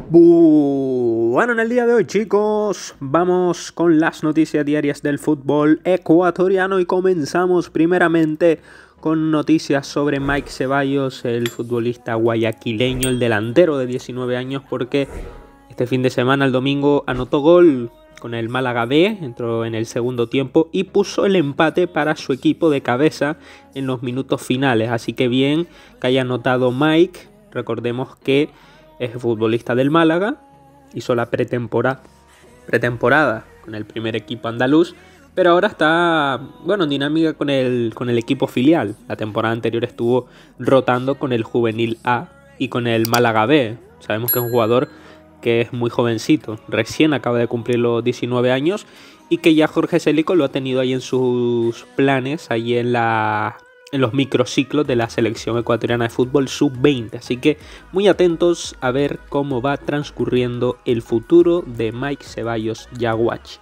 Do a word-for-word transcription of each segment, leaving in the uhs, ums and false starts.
Bueno, en el día de hoy, chicos, vamos con las noticias diarias del fútbol ecuatoriano y comenzamos primeramente con noticias sobre Mike Ceballos, el futbolista guayaquileño, el delantero de diecinueve años, porque este fin de semana, el domingo, anotó gol con el Málaga B, entró en el segundo tiempo y puso el empate para su equipo de cabeza en los minutos finales. Así que bien que haya anotado Mike. Recordemos que es futbolista del Málaga, hizo la pretemporada, pretemporada con el primer equipo andaluz, pero ahora está, bueno, en dinámica con el, con el equipo filial. La temporada anterior estuvo rotando con el Juvenil A y con el Málaga B. Sabemos que es un jugador que es muy jovencito, recién acaba de cumplir los diecinueve años y que ya Jorge Célico lo ha tenido ahí en sus planes, ahí en la... en los microciclos de la selección ecuatoriana de fútbol sub veinte. Así que muy atentos a ver cómo va transcurriendo el futuro de Mike Ceballos Yaguachi.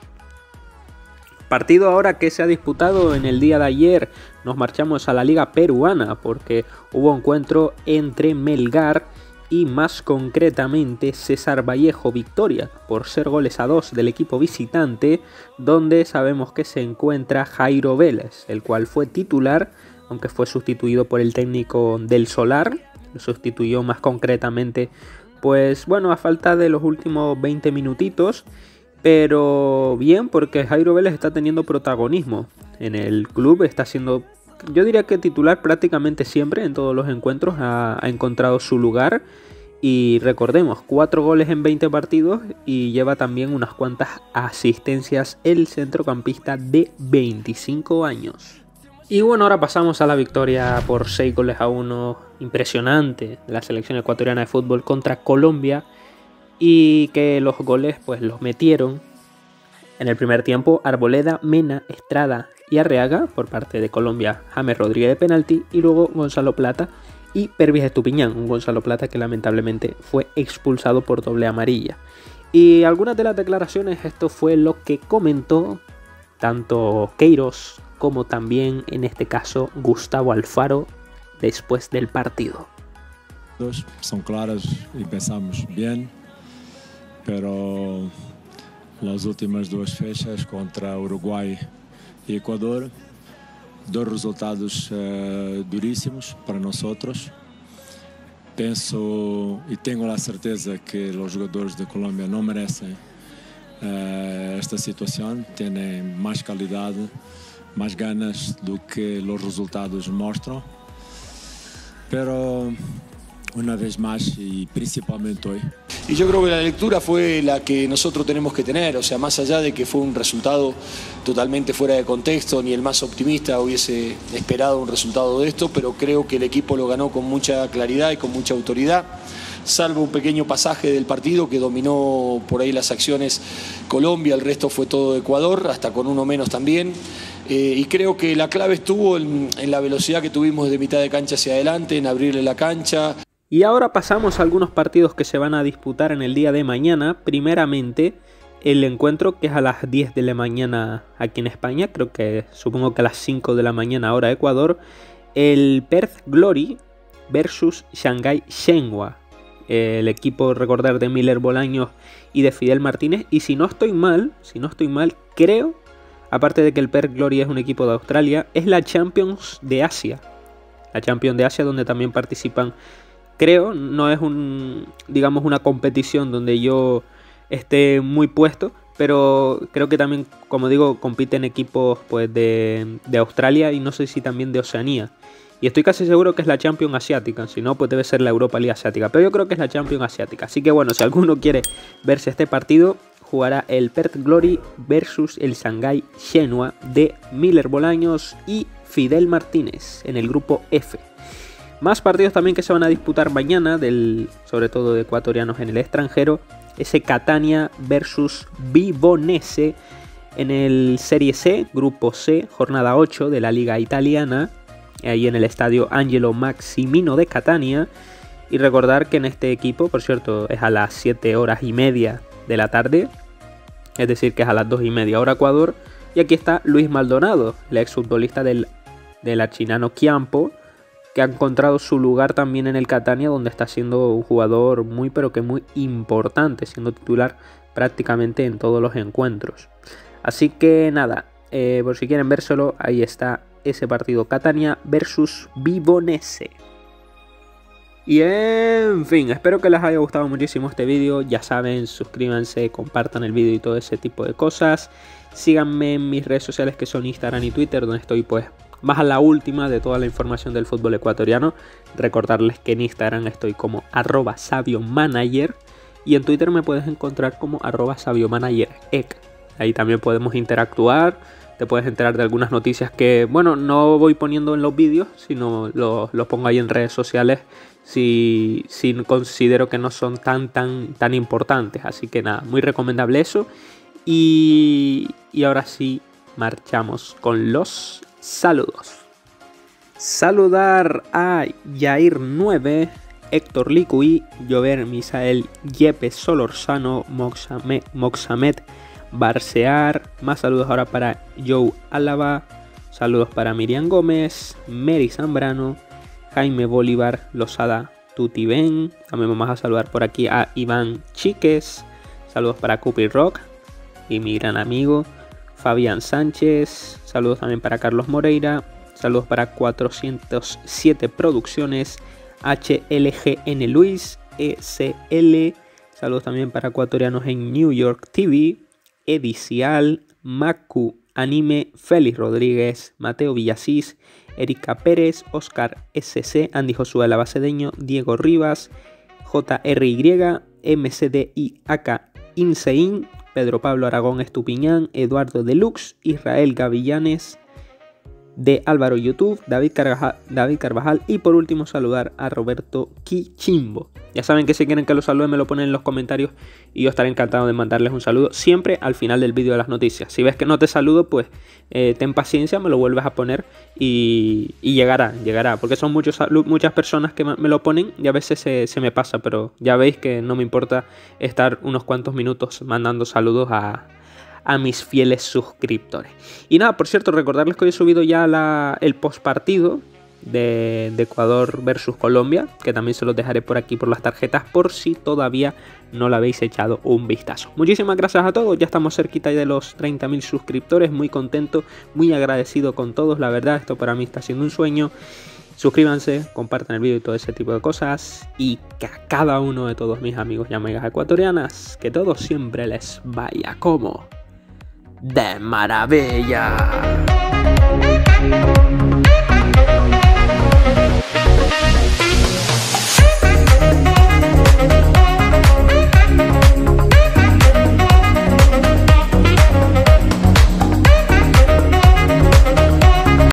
Partido ahora que se ha disputado en el día de ayer. Nos marchamos a la liga peruana porque hubo encuentro entre Melgar y más concretamente César Vallejo Victoria por ser goles a dos del equipo visitante, donde sabemos que se encuentra Jairo Vélez, el cual fue titular, aunque fue sustituido por el técnico del Solar. Lo sustituyó más concretamente, pues bueno, a falta de los últimos veinte minutitos, pero bien, porque Jairo Vélez está teniendo protagonismo en el club, está siendo, yo diría que titular prácticamente siempre en todos los encuentros, ha, ha encontrado su lugar. Y recordemos, cuatro goles en veinte partidos y lleva también unas cuantas asistencias el centrocampista de veinticinco años. Y bueno, ahora pasamos a la victoria por seis goles a uno impresionante de la selección ecuatoriana de fútbol contra Colombia, y que los goles pues los metieron en el primer tiempo Arboleda, Mena, Estrada y Arreaga por parte de Colombia, James Rodríguez de penalti, y luego Gonzalo Plata y Pervis Estupiñán, un Gonzalo Plata que lamentablemente fue expulsado por doble amarilla. Y algunas de las declaraciones, esto fue lo que comentó tanto Queiroz como también en este caso Gustavo Alfaro después del partido. Son claras y pensamos bien, pero las últimas dos fechas contra Uruguay y Ecuador, dos resultados uh, durísimos para nosotros. Penso e tenho a certeza que os jogadores de Colômbia não merecem uh, esta situação, têm mais qualidade, más ganas do que los resultados mostram, pero una vez más y principalmente hoy. Y yo creo que la lectura fue la que nosotros tenemos que tener, o sea, más allá de que fue un resultado totalmente fuera de contexto, ni el más optimista hubiese esperado un resultado de esto, pero creo que el equipo lo ganó con mucha claridad y con mucha autoridad, salvo un pequeño pasaje del partido que dominó por ahí las acciones Colombia, el resto fue todo Ecuador, hasta con uno menos también. Eh, y creo que la clave estuvo en, en la velocidad que tuvimos de mitad de cancha hacia adelante, en abrirle la cancha. Y ahora pasamos a algunos partidos que se van a disputar en el día de mañana. Primeramente, el encuentro que es a las diez de la mañana aquí en España, creo que supongo que a las cinco de la mañana hora Ecuador, el Perth Glory versus Shanghái Shenhua. El equipo, recordar, de Miller Bolaños y de Fidel Martínez. Y si no estoy mal, si no estoy mal, creo, aparte de que el Perth Glory es un equipo de Australia, es la Champions de Asia. La Champions de Asia, donde también participan, creo, no es un, digamos, una competición donde yo esté muy puesto, pero creo que también, como digo, compiten equipos pues de, de Australia y no sé si también de Oceanía. Y estoy casi seguro que es la Champions Asiática, si no, pues debe ser la Europa League Asiática, pero yo creo que es la Champions Asiática. Así que bueno, si alguno quiere verse este partido, jugará el Perth Glory versus el Shanghái Shenhua de Miller Bolaños y Fidel Martínez en el grupo F. Más partidos también que se van a disputar mañana, del, sobre todo de ecuatorianos en el extranjero. Ese Catania versus Vibonese en el Serie C, grupo C, jornada ocho de la Liga Italiana, ahí en el estadio Angelo Maximino de Catania. Y recordar que en este equipo, por cierto, es a las siete horas y media de la tarde, es decir, que es a las dos y media hora Ecuador. Y aquí está Luis Maldonado, el exfutbolista del, del Archinano Quiampo, que ha encontrado su lugar también en el Catania, donde está siendo un jugador muy pero que muy importante, siendo titular prácticamente en todos los encuentros. Así que nada, eh, por si quieren vérselo, ahí está ese partido, Catania versus Vibonese. Y en fin, espero que les haya gustado muchísimo este vídeo. Ya saben, suscríbanse, compartan el vídeo y todo ese tipo de cosas. Síganme en mis redes sociales, que son Instagram y Twitter, donde estoy pues más a la última de toda la información del fútbol ecuatoriano. Recordarles que en Instagram estoy como arroba sabiomanager y en Twitter me puedes encontrar como arroba sabiomanagerec. Ahí también podemos interactuar. Te puedes enterar de algunas noticias que, bueno, no voy poniendo en los vídeos, sino los lo pongo ahí en redes sociales si, si considero que no son tan, tan, tan importantes. Así que nada, muy recomendable eso. Y, y ahora sí, marchamos con los saludos. Saludar a Yair nueve, Héctor Licuí, Llover Misael, Yepes Solorzano, Moxamed, Moxamed Barcear. Más saludos ahora para Joe Álava. Saludos para Miriam Gómez, Mary Zambrano, Jaime Bolívar, Losada Tutiben. También vamos a saludar por aquí a Iván Chiques. Saludos para Cupi Rock y mi gran amigo Fabián Sánchez. Saludos también para Carlos Moreira. Saludos para cuatrocientos siete Producciones, H L G N Luis, E C L. Saludos también para ecuatorianos en New York T V, Edicial, Macu Anime, Félix Rodríguez, Mateo Villasís, Erika Pérez, Oscar S C, Andy Josué Lavacedeño, Diego Rivas, J R Y, M C D I A K Insein, Pedro Pablo Aragón Estupiñán, Eduardo Deluxe, Israel Gavillanes, de Álvaro YouTube, David Carvajal, David Carvajal y por último saludar a Roberto Quichimbo. Ya saben que si quieren que lo salude me lo ponen en los comentarios y yo estaré encantado de mandarles un saludo siempre al final del vídeo de las noticias. Si ves que no te saludo, pues eh, ten paciencia, me lo vuelves a poner y, y llegará, llegará, porque son muchos, muchas personas que me lo ponen y a veces se, se me pasa, pero ya veis que no me importa estar unos cuantos minutos mandando saludos a... a mis fieles suscriptores. Y nada, por cierto, recordarles que hoy he subido ya la, el postpartido de, de Ecuador versus Colombia, que también se los dejaré por aquí por las tarjetas por si todavía no le habéis echado un vistazo. Muchísimas gracias a todos, ya estamos cerquita de los treinta mil suscriptores, muy contento, muy agradecido con todos, la verdad, esto para mí está siendo un sueño. Suscríbanse, compartan el vídeo y todo ese tipo de cosas. Y que a cada uno de todos mis amigos y amigas ecuatorianas, que todo siempre les vaya como de maravilla.